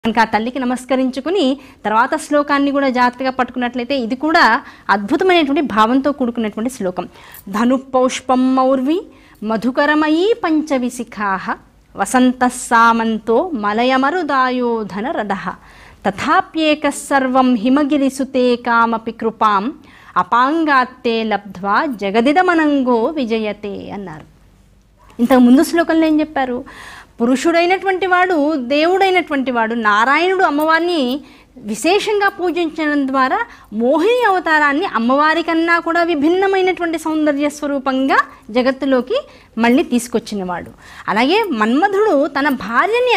కనుక ఆ తల్లికి నమస్కరించుకుని తర్వాత శ్లోకాన్ని కూడా జాగ్రత్తగా పట్టుకున్నట్లయితే ఇది కూడా అద్భుతమైనటువంటి భావంతో కూడుకున్నటువంటి శ్లోకం. ధను పౌష్పం మౌర్వి మధుకరమయీ పంచవిశిఖాః వసంతః సామంతో మలయమరుదాయోధన రథః తథాప్యేకః సర్వం హిమగిరిసుతే కామపి కృపాం అపాంగాత్తే లబ్ధ్వా జగదిదమనంగో విజయతే అన్నారు. ఇంతకు ముందు శ్లోకంలో ఏం చెప్పారు? పురుషుడైనటువంటి వాడు, దేవుడైనటువంటి వాడు నారాయణుడు అమ్మవారిని విశేషంగా పూజించడం ద్వారా మోహిని అవతారాన్ని అమ్మవారి కన్నా కూడా విభిన్నమైనటువంటి సౌందర్య స్వరూపంగా జగత్తులోకి మళ్ళీ తీసుకొచ్చినవాడు. అలాగే మన్మధుడు తన భార్యని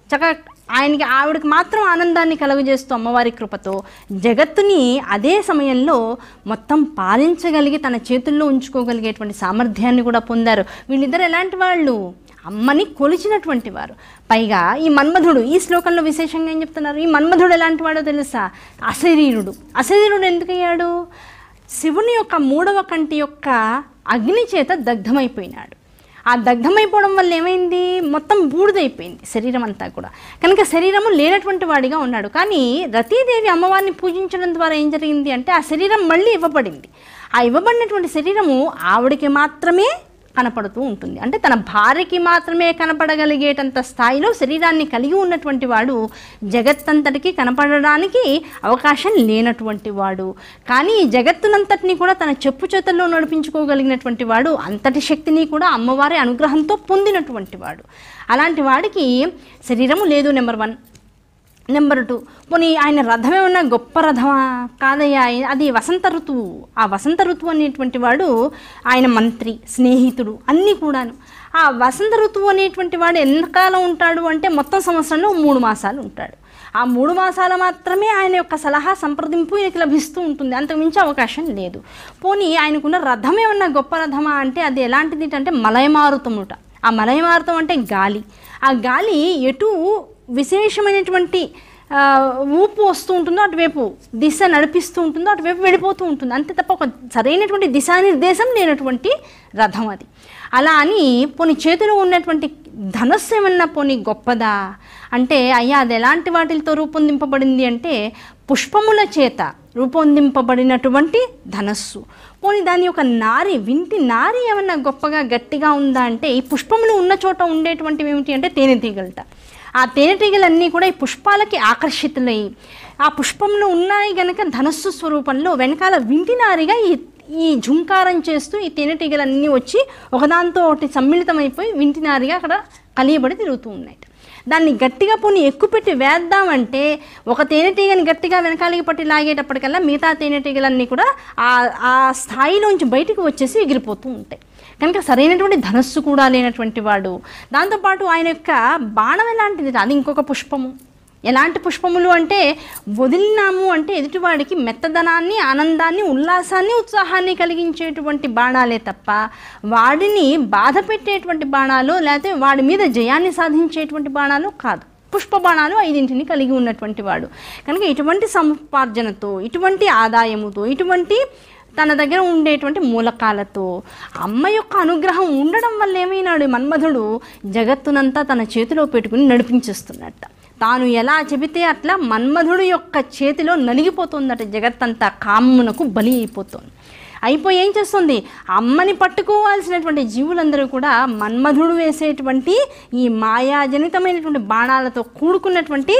ఆయనకి ఆవిడకి మాత్రం ఆనందాన్ని కలుగజేస్తూ అమ్మవారి కృపతో జగత్తుని అదే సమయంలో మొత్తం పాలించగలిగి తన చేతుల్లో ఉంచుకోగలిగేటువంటి సామర్థ్యాన్ని కూడా పొందారు. వీళ్ళిద్దరు ఎలాంటి వాళ్ళు? అమ్మని కొలిచినటువంటి వారు. పైగా ఈ మన్మధుడు ఈ శ్లోకంలో విశేషంగా ఏం చెప్తున్నారు? ఈ మన్మధుడు ఎలాంటి వాడో తెలుసా? అశరీరుడు. అశరీరుడు ఎందుకయ్యాడు? శివుని యొక్క 3వ కంటి యొక్క అగ్ని చేత దగ్ధమైపోయినాడు. ఆ దగ్ధమైపోవడం వల్ల ఏమైంది? మొత్తం బూడిదైపోయింది శరీరం అంతా కూడా. కనుక శరీరము లేనటువంటి వాడిగా ఉన్నాడు. కానీ రతీదేవి అమ్మవారిని పూజించడం ద్వారా ఏం జరిగింది అంటే ఆ శరీరం మళ్ళీ ఇవ్వబడింది. ఆ ఇవ్వబడినటువంటి శరీరము ఆవిడికి మాత్రమే కనపడుతూ ఉంటుంది. అంటే తన భార్యకి మాత్రమే కనపడగలిగేటంత స్థాయిలో శరీరాన్ని కలిగి ఉన్నటువంటి వాడు జగత్తంతటికి కనపడడానికి అవకాశం లేనటువంటి వాడు. కానీ ఈ జగత్తునంతటినీ కూడా తన చెప్పు చేతుల్లో నడిపించుకోగలిగినటువంటి వాడు, అంతటి శక్తిని కూడా అమ్మవారి అనుగ్రహంతో పొందినటువంటి వాడు. అలాంటి వాడికి శరీరము లేదు నెంబర్ 1. నెంబర్ 2, పోనీ ఆయన రథం ఏమన్నా గొప్ప రథమా? కాదయ్యా, అది వసంత ఋతువు. ఆ వసంత ఋతువు అనేటువంటి వాడు ఆయన మంత్రి, స్నేహితుడు అన్నీ కూడాను. ఆ వసంత ఋతువు అనేటువంటి వాడు ఎంతకాలం ఉంటాడు అంటే మొత్తం సంవత్సరంలో 3 మాసాలు ఉంటాడు. ఆ 3 మాసాలు మాత్రమే ఆయన యొక్క సలహా సంప్రదింపు ఈయనకి లభిస్తూ ఉంటుంది. అంతకుమించి అవకాశం లేదు. పోనీ ఆయనకున్న రథం ఏమన్నా గొప్ప రథమా అంటే అది ఎలాంటిది అంటే మలయమారుతముట. ఆ మలయమారుతం అంటే గాలి. ఆ గాలి ఎటు విశేషమైనటువంటి ఊపు వస్తూ ఉంటుందో అటువైపు దిశ నడిపిస్తూ ఉంటుందో అటువైపు వెళ్ళిపోతూ ఉంటుంది. అంతే తప్ప ఒక సరైనటువంటి దిశానిర్దేశం లేనటువంటి రథం అది. అలా అని పోనీ చేతిలో ఉన్నటువంటి ధనస్సు ఏమన్నా పోనీ గొప్పదా అంటే అయ్యా అది ఎలాంటి వాటితో రూపొందింపబడింది అంటే పుష్పముల చేత రూపొందింపబడినటువంటి ధనస్సు. పోనీ దాని యొక్క నారి, వింటి నారి ఏమన్నా గొప్పగా గట్టిగా ఉందా అంటే ఈ పుష్పములు ఉన్న చోట ఉండేటువంటివి ఏమిటి అంటే తేనెటీగలట. ఆ తేనెటీగలన్నీ కూడా ఈ పుష్పాలకి ఆకర్షితులై ఆ పుష్పంలో ఉన్నాయి గనక ధనస్సు స్వరూపంలో వెనకాల వింటినారిగా ఈ ఝుంకారం చేస్తూ ఈ తేనెటీగలన్నీ వచ్చి ఒకదాంతో ఒకటి సమ్మిళితమైపోయి వింటినారిగా అక్కడ కలియబడి తిరుగుతూ ఉన్నాయి. దాన్ని గట్టిగా పోనీ ఎక్కుపెట్టి వేద్దామంటే ఒక తేనెటీగని గట్టిగా వెనకాలకి పట్టి లాగేటప్పటికల్లా మిగతా తేనెటీగలన్నీ కూడా ఆ స్థాయిలోంచి బయటకు వచ్చేసి ఎగిరిపోతూ ఉంటాయి. కనుక సరైనటువంటి ధనస్సు కూడా లేనటువంటి వాడు. దాంతోపాటు ఆయన యొక్క బాణం ఎలాంటిది? అది ఇంకొక పుష్పము. ఎలాంటి పుష్పములు అంటే వదిలినాము అంటే ఎదుటివాడికి మెత్తదనాన్ని, ఆనందాన్ని, ఉల్లాసాన్ని, ఉత్సాహాన్ని కలిగించేటువంటి బాణాలే తప్ప వాడిని బాధ పెట్టేటువంటి బాణాలు లేకపోతే వాడి మీద జయాన్ని సాధించేటువంటి బాణాలు కాదు. పుష్ప బాణాలు 5 కలిగి ఉన్నటువంటి వాడు. కనుక ఇటువంటి సముపార్జనతో, ఇటువంటి ఆదాయముతో, ఇటువంటి తన దగ్గర ఉండేటువంటి మూలకాలతో అమ్మ యొక్క అనుగ్రహం ఉండడం వల్ల ఏమైనాడు మన్మధుడు జగత్తునంతా తన చేతిలో పెట్టుకుని నడిపించేస్తున్నట్ట. తాను ఎలా చెబితే అట్లా మన్మధుడు యొక్క చేతిలో నలిగిపోతుందట. జగత్తంతా కామ్మునకు బలి అయిపోయి ఏం చేస్తుంది? అమ్మని పట్టుకోవాల్సినటువంటి జీవులందరూ కూడా మన్మధుడు వేసేటువంటి ఈ మాయాజనితమైనటువంటి బాణాలతో కూడుకున్నటువంటి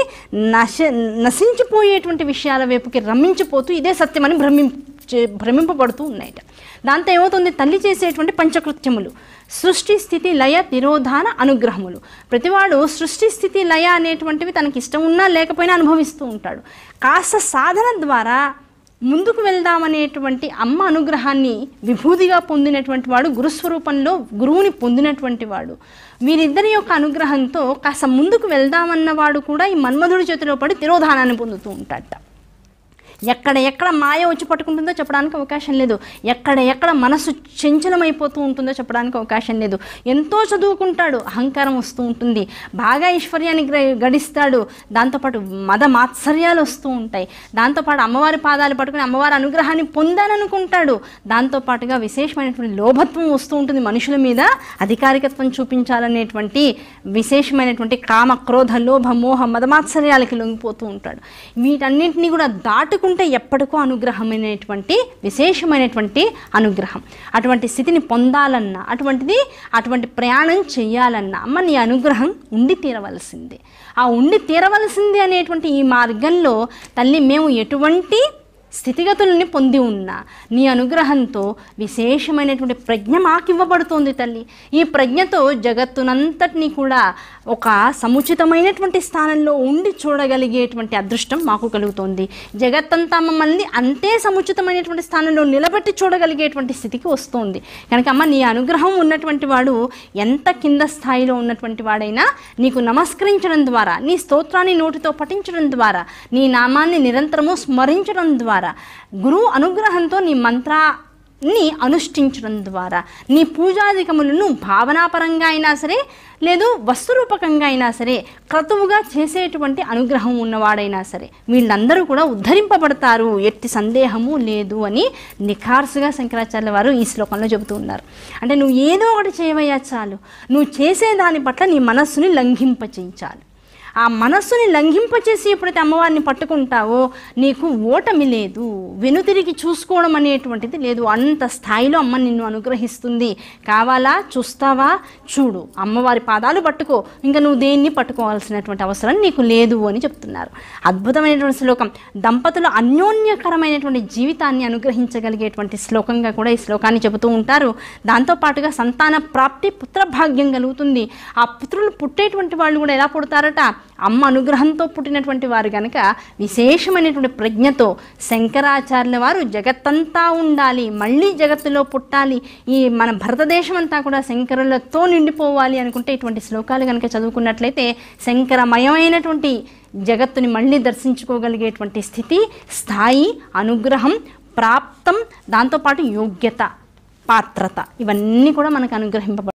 నశించిపోయేటువంటి విషయాల వైపుకి రమ్మించిపోతూ ఇదే సత్యమని భ్రమింపబడుతూ ఉన్నాయట. దాంతో ఏమవుతుంది? తల్లి చేసేటువంటి పంచకృత్యములు, సృష్టి స్థితి లయ తిరోధాన అనుగ్రహములు. ప్రతివాడు సృష్టి స్థితి లయ అనేటువంటివి తనకి ఇష్టం ఉన్నా లేకపోయినా అనుభవిస్తూ ఉంటాడు. కాస్త సాధన ద్వారా ముందుకు వెళ్దామనేటువంటి అమ్మ అనుగ్రహాన్ని విభూతిగా పొందినటువంటి వాడు, గురుస్వరూపంలో గురువుని పొందినటువంటి వాడు. వీరిద్దరి యొక్క అనుగ్రహంతో కాస్త ముందుకు వెళ్దామన్నవాడు కూడా ఈ మన్మధుడి చేతిలో పడి తిరోధానాన్ని పొందుతూ ఉంటాడట. ఎక్కడ మాయ వచ్చి పట్టుకుంటుందో చెప్పడానికి అవకాశం లేదు, ఎక్కడ మనసు చంచలమైపోతూ ఉంటుందో చెప్పడానికి అవకాశం లేదు. ఎంతో చదువుకుంటాడు, అహంకారం వస్తూ ఉంటుంది. బాగా ఐశ్వర్యాన్ని గడిస్తాడు, దాంతోపాటు మద మాత్సర్యాలు వస్తూ ఉంటాయి. దాంతోపాటు అమ్మవారి పాదాలు పట్టుకుని అమ్మవారి అనుగ్రహాన్ని పొందాలనుకుంటాడు. దాంతోపాటుగా విశేషమైనటువంటి లోభత్వం వస్తూ ఉంటుంది. మనుషుల మీద అధికారికత్వం చూపించాలనేటువంటి విశేషమైనటువంటి కామ, క్రోధ, లోభ, మోహ, మదమాత్సర్యాలకి లొంగిపోతూ ఉంటాడు. వీటన్నింటినీ కూడా దాటుకుంటే ఎప్పటికో అనుగ్రహమైనటువంటి విశేషమైనటువంటి అనుగ్రహం. అటువంటి స్థితిని పొందాలన్నా, అటువంటి ప్రయాణం చేయాలన్నా అమ్మ నీ అనుగ్రహం ఉండి తీరవలసిందే. ఆ ఉండి తీరవలసిందే అనేటువంటి ఈ మార్గంలో తల్లి మేము ఎటువంటి స్థితిగతుల్ని పొంది ఉన్నా నీ అనుగ్రహంతో విశేషమైనటువంటి ప్రజ్ఞ మాకు ఇవ్వబడుతోంది తల్లి. ఈ ప్రజ్ఞతో జగత్తునంతటినీ కూడా ఒక సముచితమైనటువంటి స్థానంలో ఉండి చూడగలిగేటువంటి అదృష్టం మాకు కలుగుతోంది. జగత్తంతా మమ్మల్ని అంతే సముచితమైనటువంటి స్థానంలో నిలబెట్టి చూడగలిగేటువంటి స్థితికి వస్తుంది. కనుక అమ్మ నీ అనుగ్రహం ఉన్నటువంటి వాడు ఎంత కింద స్థాయిలో ఉన్నటువంటి వాడైనా నీకు నమస్కరించడం ద్వారా, నీ స్తోత్రాన్ని నోటితో పఠించడం ద్వారా, నీ నామాన్ని నిరంతరము స్మరించడం ద్వారా, గురువు అనుగ్రహంతో నీ మంత్రాన్ని అనుష్ఠించడం ద్వారా, నీ పూజాధికములను భావనాపరంగా అయినా సరే లేదు వస్తురూపకంగా అయినా సరే క్రతువుగా చేసేటువంటి అనుగ్రహం ఉన్నవాడైనా సరే వీళ్ళందరూ కూడా ఉద్ధరింపబడతారు, ఎట్టి సందేహము లేదు అని నిఖార్సుగా శంకరాచార్యుల వారు ఈ శ్లోకంలో చెబుతూ ఉన్నారు. అంటే నువ్వు ఏదో ఒకటి చేయవయ్యా చాలు, నువ్వు చేసేదాని పట్ల నీ మనస్సుని లంఘింపచేయించాలి. ఆ మనస్సుని లంఘింపచేసి ఎప్పుడైతే అమ్మవారిని పట్టుకుంటావో నీకు ఓటమి లేదు, వెనుతిరిగి చూసుకోవడం అనేటువంటిది లేదు. అంత స్థాయిలో అమ్మ నిన్ను అనుగ్రహిస్తుంది. కావాలా చూస్తావా, చూడు, అమ్మవారి పాదాలు పట్టుకో, ఇంకా నువ్వు దేన్ని పట్టుకోవాల్సినటువంటి అవసరం నీకు లేదు అని చెప్తున్నారు. అద్భుతమైనటువంటి శ్లోకం. దంపతులు అన్యోన్యకరమైనటువంటి జీవితాన్ని అనుగ్రహించగలిగేటువంటి శ్లోకంగా కూడా ఈ శ్లోకాన్ని చెబుతూ ఉంటారు. దాంతోపాటుగా సంతాన ప్రాప్తి, పుత్రభాగ్యం కలుగుతుంది. ఆ పుత్రులు పుట్టేటువంటి వాళ్ళు కూడా ఎలా పుడతారట, అమ్మ అనుగ్రహంతో పుట్టినటువంటి వారు కనుక విశేషమైనటువంటి ప్రజ్ఞతో శంకరాచార్యుల వారు జగత్తంతా ఉండాలి, మళ్ళీ జగత్తులో పుట్టాలి, ఈ మన భారతదేశం అంతా కూడా శంకరులతో నిండిపోవాలి అనుకుంటే ఇటువంటి శ్లోకాలు కనుక చదువుకున్నట్లయితే శంకరమయమైనటువంటి జగత్తుని మళ్ళీ దర్శించుకోగలిగేటువంటి స్థితి, స్థాయి, అనుగ్రహం, ప్రాప్తం, దాంతోపాటు యోగ్యత, పాత్రత ఇవన్నీ కూడా మనకు అనుగ్రహింపబడతాయి.